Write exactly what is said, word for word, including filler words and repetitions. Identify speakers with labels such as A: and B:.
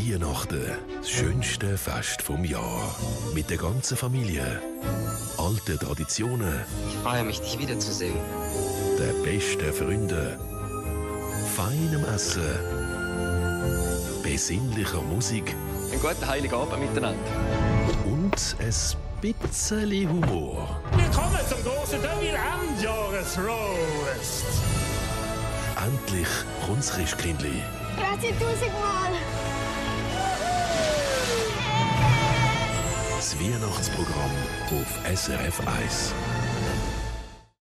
A: Weihnachten, das schönste Fest vom Jahr. Mit der ganzen Familie. Alte Traditionen.
B: Ich freue mich, dich wiederzusehen.
A: Den besten Freunden. Feinem Essen. Besinnlicher Musik.
C: Einen guten Heiligen Abend miteinander.
A: Und ein bisschen Humor.
D: Willkommen zum großen Double-Endjahres-Roast.
A: Endlich kommt das Christkindli.
E: Grazie tausendmal.
A: Das Weihnachtsprogramm auf S R F eins.